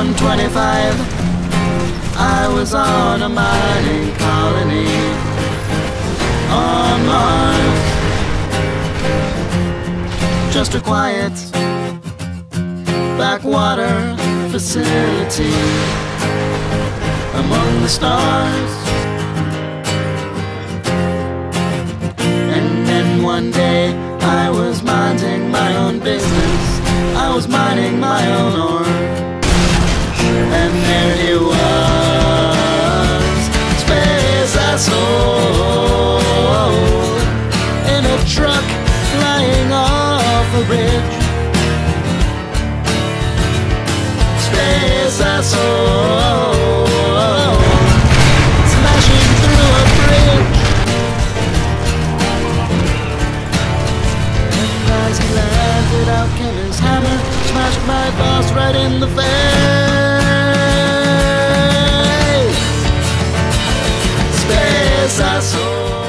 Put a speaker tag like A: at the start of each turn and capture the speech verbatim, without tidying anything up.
A: one twenty-five, I was on a mining colony on Mars. Just a quiet backwater facility among the stars. And then one day I was minding my own business, I was mining my own ore, and there he was, Space Asshole, in a truck flying off a bridge. Space Asshole, smashing through a bridge. And as he landed, out came his hammer, smashed my boss right in the face. Space Asshole.